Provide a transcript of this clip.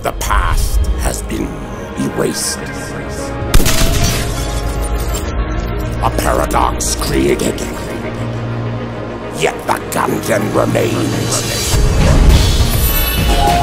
The past has been erased. A paradox created, yet the Gungeon remains.